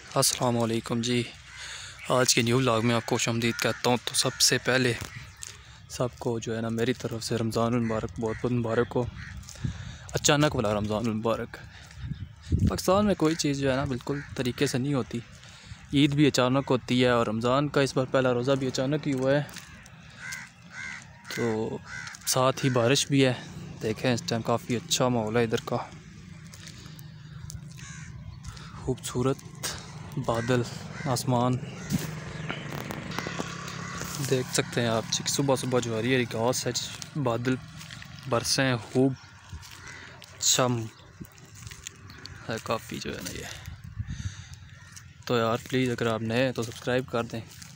अस्सलाम वालेकुम जी। आज के न्यू व्लॉग में आपको खुशामदीद कहता हूँ। तो सबसे पहले सबको जो है ना मेरी तरफ़ से रमज़ान मुबारक, बहुत बहुत मुबारक हो। अचानक वाला रमज़ान मुबारक। पाकिस्तान में कोई चीज़ जो है ना बिल्कुल तरीके से नहीं होती। ईद भी अचानक होती है और रमज़ान का इस बार पहला रोज़ा भी अचानक ही हुआ है। तो साथ ही बारिश भी है। देखें इस टाइम काफ़ी अच्छा माहौल है इधर का, खूबसूरत बादल, आसमान देख सकते हैं आप जी। सुबह सुबह जो हरी हरी घास है, बादल बरसे हैं, खूब अच्छा है काफ़ी जो है ना ये। तो यार प्लीज़ अगर आप नए हैं तो सब्सक्राइब कर दें।